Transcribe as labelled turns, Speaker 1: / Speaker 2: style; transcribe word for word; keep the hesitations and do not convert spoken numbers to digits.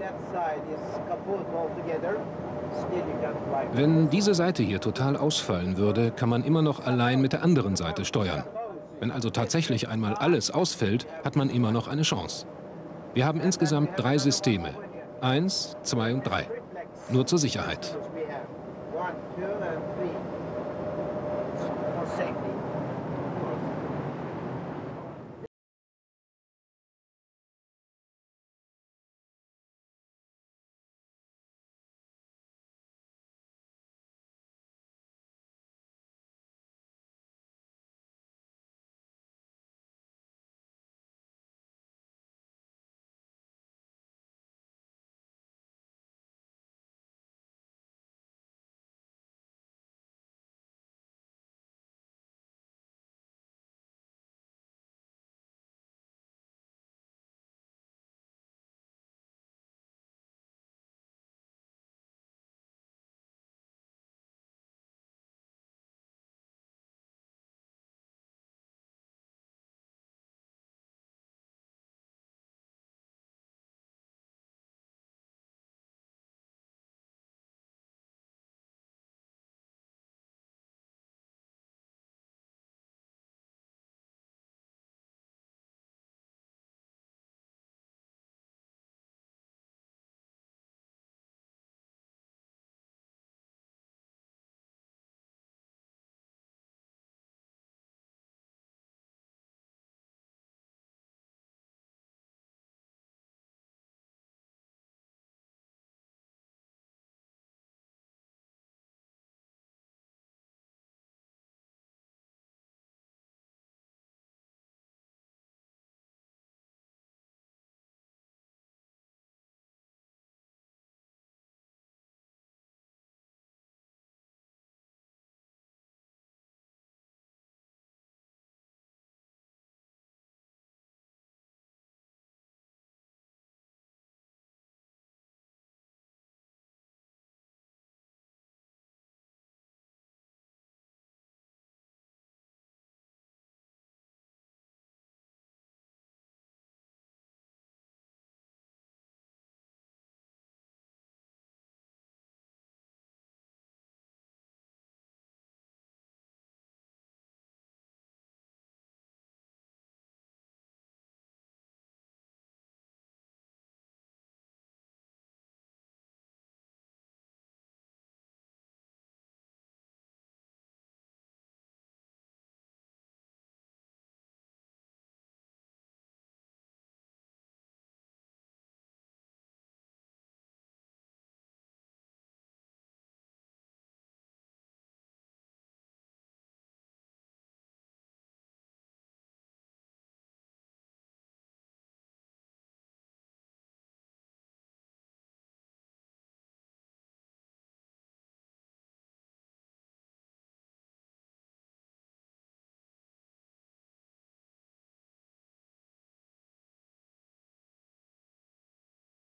Speaker 1: Wenn diese Seite hier total ausfallen würde, kann man immer noch allein mit der anderen Seite steuern. Wenn also tatsächlich einmal alles ausfällt, hat man immer noch eine Chance. Wir haben insgesamt drei Systeme. Eins, zwei und drei. Nur zur Sicherheit.